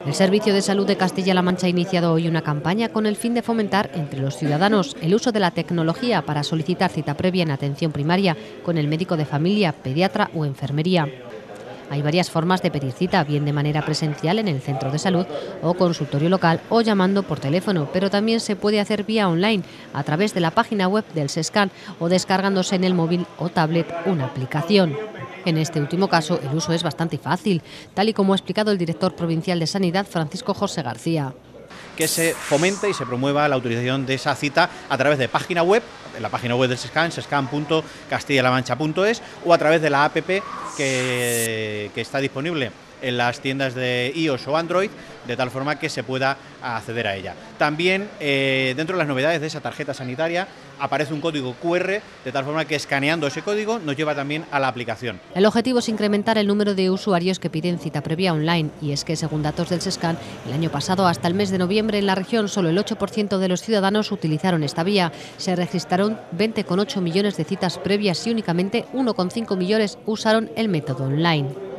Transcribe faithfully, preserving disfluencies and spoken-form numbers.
El Servicio de Salud de Castilla-La Mancha ha iniciado hoy una campaña con el fin de fomentar entre los ciudadanos el uso de la tecnología para solicitar cita previa en atención primaria con el médico de familia, pediatra o enfermería. Hay varias formas de pedir cita, bien de manera presencial en el centro de salud o consultorio local o llamando por teléfono, pero también se puede hacer vía online a través de la página web del SESCAN o descargándose en el móvil o tablet una aplicación. En este último caso, el uso es bastante fácil, tal y como ha explicado el director provincial de Sanidad, Francisco José García. Que se fomente y se promueva la utilización de esa cita a través de página web, en la página web del SESCAN, sescan punto castilla la mancha punto es, o a través de la app que, que está disponible en las tiendas de iOS o Android, de tal forma que se pueda acceder a ella. También, eh, dentro de las novedades de esa tarjeta sanitaria, aparece un código cu erre, de tal forma que escaneando ese código nos lleva también a la aplicación. El objetivo es incrementar el número de usuarios que piden cita previa online, y es que, según datos del SESCAN, el año pasado, hasta el mes de noviembre, en la región solo el ocho por ciento de los ciudadanos utilizaron esta vía. Se registraron veinte coma ocho millones de citas previas y únicamente uno coma cinco millones usaron el método online.